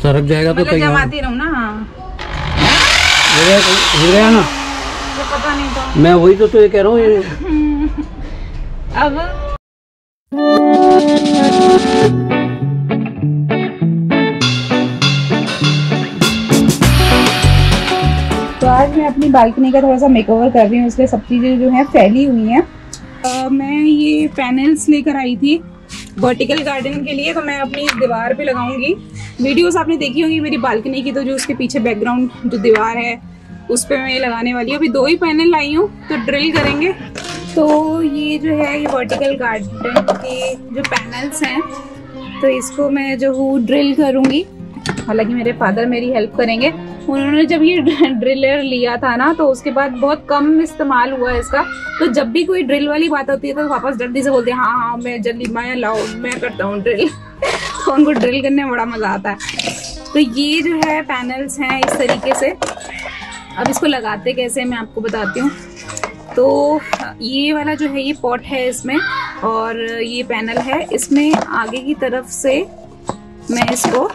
सरक जाएगा तो मतलब जमाती रहूं ना। हाँ हो गया ना, तो पता नहीं तो मैं वही तो ये कह रहा हूँ। अब तो आज मैं अपनी बालकनी का थोड़ा सा मेकओवर कर रही हूँ, इसलिए सब चीज़ें जो हैं फैली हुई हैं। मैं ये पैनल्स लेकर आई थी वर्टिकल गार्डन के लिए, तो मैं अपनी इस दीवार पे लगाऊंगी। वीडियोस आपने देखी होंगी मेरी बालकनी की, तो जो उसके पीछे बैकग्राउंड जो दीवार है उस पर मैं ये लगाने वाली हूँ। अभी 2 ही पैनल लाई हूँ, तो ड्रिल करेंगे। तो ये जो है ये वर्टिकल गार्डन के जो पैनल्स हैं, तो इसको मैं जो हूँ ड्रिल करूँगी। हालांकि मेरे फादर मेरी हेल्प करेंगे। उन्होंने जब ये ड्रिलर लिया था ना, तो उसके बाद बहुत कम इस्तेमाल हुआ है इसका। तो जब भी कोई ड्रिल वाली बात होती है तो वापस जल्दी से बोलते हैं हाँ हाँ मैं जल्दी मैं लाओ मैं करता हूँ ड्रिल। तो उनको ड्रिल करने में बड़ा मजा आता है। तो ये जो है पैनल्स हैं इस तरीके से। अब इसको लगाते कैसे मैं आपको बताती हूँ। तो ये वाला जो है ये पॉट है इसमें, और ये पैनल है इसमें। आगे की तरफ से मैं इसको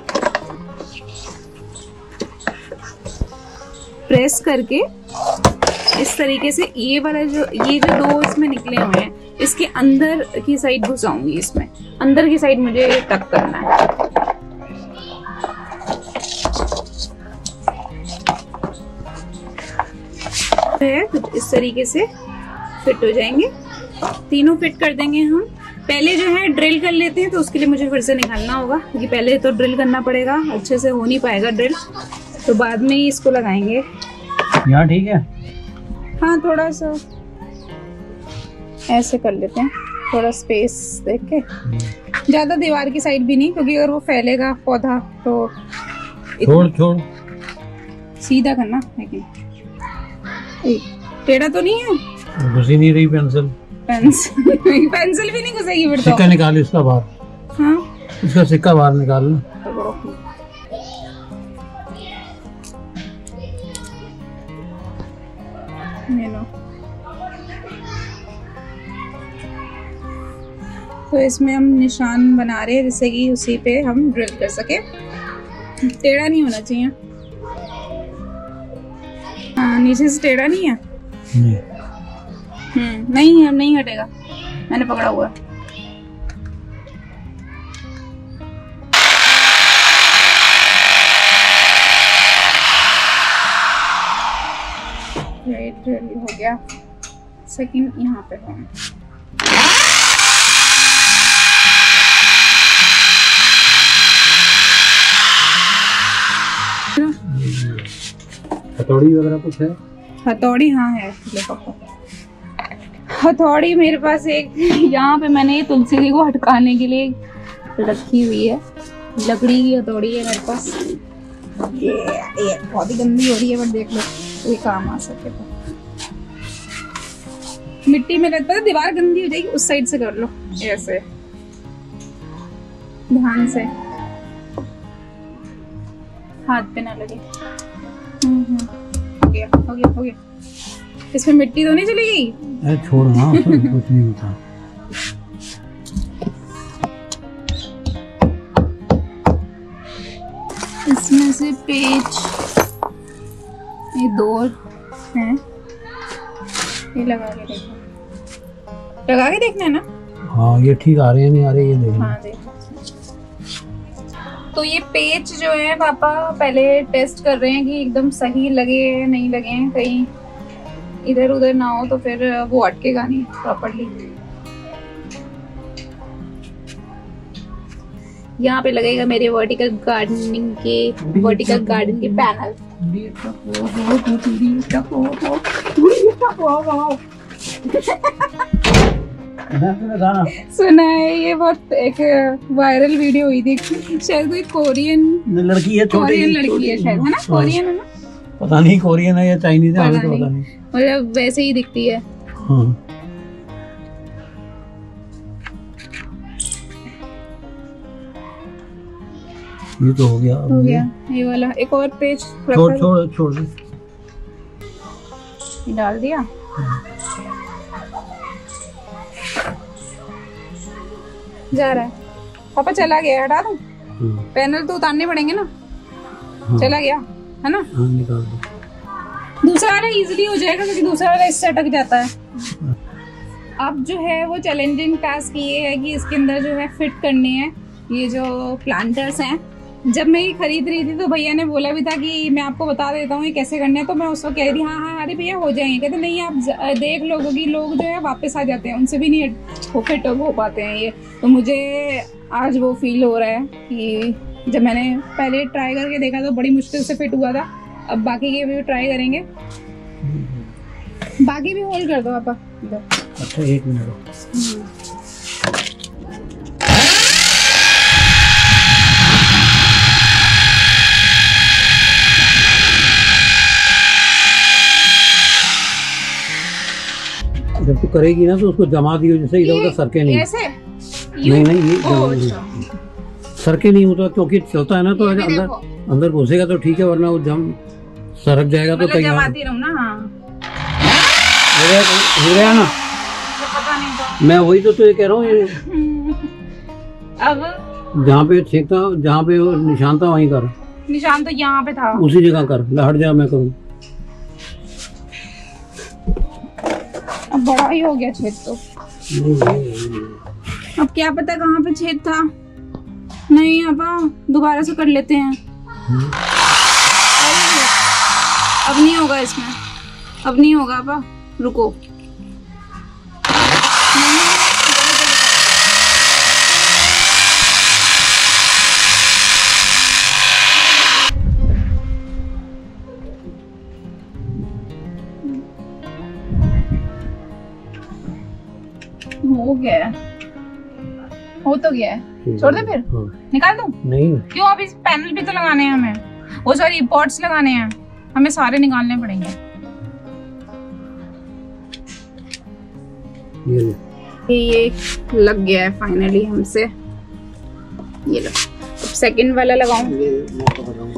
प्रेस करके इस तरीके से ये वाला जो 2 इसमें निकले हुए हैं, इसके अंदर की साइड घुसाऊंगी। इसमें अंदर की साइड मुझे टक करना है। तो इस तरीके से फिट हो जाएंगे, तीनों फिट कर देंगे हम। पहले जो है ड्रिल कर लेते हैं, तो उसके लिए मुझे फिर से निकालना होगा, क्योंकि पहले तो ड्रिल करना पड़ेगा, अच्छे से हो नहीं पाएगा ड्रिल, तो बाद में ही इसको लगाएंगे। यहाँ ठीक है। हाँ थोड़ा सा ऐसे कर लेते हैं, थोड़ा स्पेस देख के, ज्यादा दीवार की साइड भी नहीं, क्योंकि अगर वो फैलेगा पौधा तो छोड़ सीधा करना। लेकिन टेढ़ा तो नहीं है, घुसी नहीं रही पेंसिल पेंसिल भी नहीं घुसेगी फिर तो। सिक्का निकाल इसका बाहर। हाँ इसका सिक्का बाहर निकाल लो। तो इसमें हम निशान बना रहे हैं, जिससे कि उसी पे हम ड्रिल कर सके। टेढ़ा नहीं होना चाहिए। हाँ नीचे से टेढ़ा नहीं है। नहीं अब नहीं हटेगा, मैंने पकड़ा हुआ है। ड्रिल हो गया। सेकंड यहाँ पे है। हथौड़ी वगैरह कुछ है? हथौड़ी हाँ है, हथौड़ी मेरे पास एक यहाँ पे मैंने ये तुलसी को हटकाने के लिए रखी हुई है, लकड़ी की हथौड़ी है मेरे पास। ये बहुत ही गंदी हो रही है, बट देख लो ये काम आ सके तो। मिट्टी में लगता है दीवार गंदी हो जाएगी, उस साइड से कर लो ऐसे ध्यान से, हाथ पे ना लगे। हो गया। इसमें मिट्टी तो नहीं चली गई? छोड़ ना, कुछ नहीं होता। इसमें से पेच ये 2 हैं, ये लगा के देखना है ना। हाँ ये ठीक आ रहे हैं, नहीं आ रहे ये देखना। हाँ देख। तो ये पेच जो है पापा पहले टेस्ट कर रहे हैं कि एकदम सही लगे नहीं लगे, कहीं इधर उधर ना हो, तो फिर वो अटकेगा नहीं प्रॉपर्ली। यहाँ पे लगेगा मेरे वर्टिकल गार्डन के पैनल। सुना है ये बहुत एक वायरल वीडियो हुई थी, शायद कोई कोरियन लड़की है, कोरियन लड़की है शायद, है ना? कोरियन है ना, पता नहीं कोरियन है या चाइनीज है, पता नहीं, मतलब वैसे ही दिखती है। हाँ। ये तो हो गया ये वाला। एक और पेज छोड़ दे, डाल दिया। जा रहा है पापा, चला गया, हटा दूं? पैनल तो उतारने पड़ेंगे ना। हाँ। चला गया है ना? हाँ, निकाल दो। दूसरा वाला इजीली हो जाएगा क्योंकि दूसरा वाला इससे अटक जाता है। अब जो है वो चैलेंजिंग टास्क ये है कि इसके अंदर जो है फिट करने हैं ये जो प्लांटर्स हैं। जब मैं ये खरीद रही थी तो भैया ने बोला भी था कि मैं आपको बता देता हूँ ये कैसे करने हैं, तो मैं उसको कह रही थी हाँ अरे भैया हो जाएंगे। कहते नहीं आप देख लो क्योंकि लोग जो है वापस आ जाते हैं, उनसे भी नहीं वो फिट हो पाते हैं ये। तो मुझे आज वो फील हो रहा है कि जब मैंने पहले ट्राई करके देखा तो बड़ी मुश्किल से फिट हुआ था। अब बाकी के भी ट्राई करेंगे। बाकी भी होल्ड कर दो पापा। अच्छा 1 मिनट। जब तू करेगी ना तो उसको जमा दियो, जैसे इधर उधर सरके नहीं। ऐसे? नहीं ये सरके नहीं होता क्योंकि चलता है ना तो अंदर घुसेगा तो ठीक है, वरना वो जम सरक जाएगा तो तैयार जमाती रहूं ना। हाँ हो गया ना? पता नहीं था। मैं वही तो तुझे कह रहा हूँ। ये अब जहाँ पे छेकता, जहाँ पे निशान था वहीं कर। निशान तो यहाँ पे था, उसी जगह कर। हट जा, मैं करूँ। अब बड़ा ही हो गया छेद तो। अब क्या पता कहाँ पे छेद था। नहीं आपा दोबारा से कर लेते हैं। अब नहीं होगा इसमें, अब नहीं होगा आपा, रुको। हो गया, हो तो गया है। छोड़ दे फिर। हाँ। निकाल दूं? नहीं क्यों, अभी पैनल भी तो लगाने हैं हमें। वो सॉरी पॉट्स लगाने हैं, हमें सारे निकालने पड़ेंगे। ये लग गया है फाइनली हमसे। ये लो, अब सेकंड वाला लगाऊं।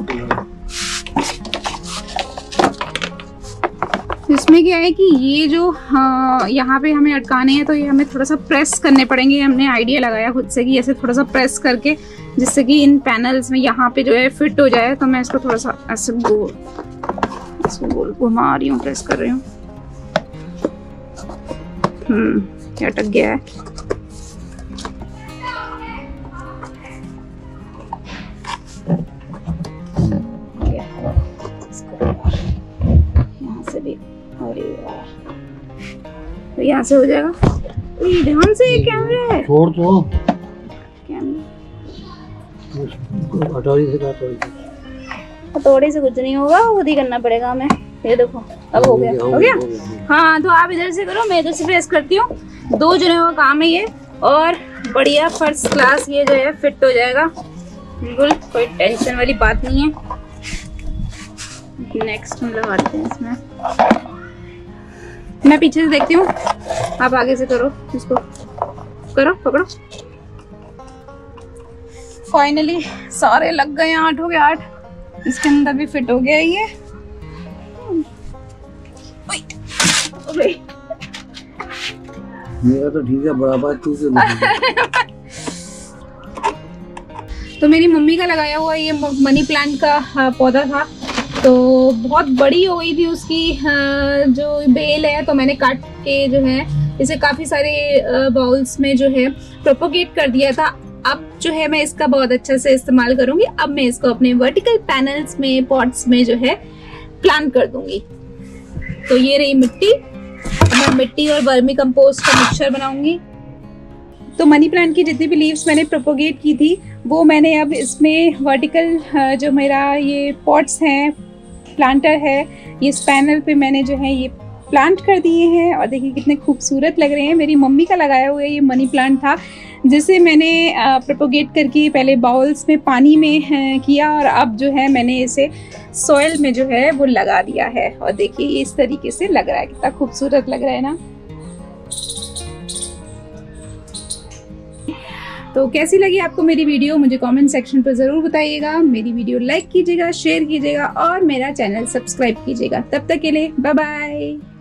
इसमें क्या है कि ये जो यहाँ पे हमें अटकाने हैं तो ये हमें थोड़ा सा प्रेस करने पड़ेंगे। हमने आइडिया लगाया खुद से कि ऐसे थोड़ा सा प्रेस करके, जिससे कि इन पैनल्स में यहाँ पे जो है फिट हो जाए। तो मैं इसको थोड़ा सा ऐसे गोल घुमा रही हूँ, प्रेस कर रही हूँ। ये अटक गया है। यहाँ से भी, अरे यार, तो यहाँ से हो जाएगा। ध्यान से, ये कैमरा है। छोड़ दो कैमरा, हथौड़ी से कुछ नहीं होगा, खुद ही करना पड़ेगा हमें। ये देखो अब हो गया, हो गया। हाँ तो आप इधर से करो, मैं इधर से प्रेस करती हूँ। 2 जने का काम है ये, और बढ़िया फर्स्ट क्लास ये जो है फिट हो जाएगा। बिल्कुल कोई टेंशन वाली बात नहीं है। नेक्स्ट हम लगाते हैं इसमें। मैं पीछे से देखती हूँ, आप आगे से करो। इसको करो, पकड़ो। फाइनली सारे लग गए, 8 हो गए, 8। इसके अंदर भी फिट हो गया ये। मेरा तो ठीक है, बड़ा बात तू से। तो मेरी मम्मी का लगाया हुआ ये मनी प्लांट का पौधा था, तो बहुत बड़ी हो गई थी उसकी जो बेल है। तो मैंने काट के जो है इसे काफी सारे बाउल्स में जो है प्रोपोगेट कर दिया था। अब जो है मैं इसका बहुत अच्छा से इस्तेमाल करूंगी। अब मैं इसको अपने वर्टिकल पैनल्स में, पॉट्स में जो है प्लांट कर दूंगी। तो ये रही मिट्टी। मैं मिट्टी और वर्मी कंपोस्ट का मिक्सचर बनाऊंगी। तो मनी प्लांट की जितनी भी लीव्स मैंने प्रोपोगेट की थी वो मैंने अब इसमें वर्टिकल जो मेरा ये पॉट्स हैं, प्लांटर है, ये इस पैनल पे मैंने जो है ये प्लांट कर दिए हैं। और देखिए कितने खूबसूरत लग रहे हैं। मेरी मम्मी का लगाया हुआ ये मनी प्लांट था, जिसे मैंने प्रोपोगेट करके पहले बाउल्स में पानी में किया, और अब जो है मैंने इसे सॉइल में जो है वो लगा दिया है। और देखिए इस तरीके से लग रहा है, कितना खूबसूरत लग रहा है ना। तो कैसी लगी आपको मेरी वीडियो, मुझे कमेंट सेक्शन पर ज़रूर बताइएगा। मेरी वीडियो लाइक कीजिएगा, शेयर कीजिएगा और मेरा चैनल सब्सक्राइब कीजिएगा। तब तक के लिए बाय बाय।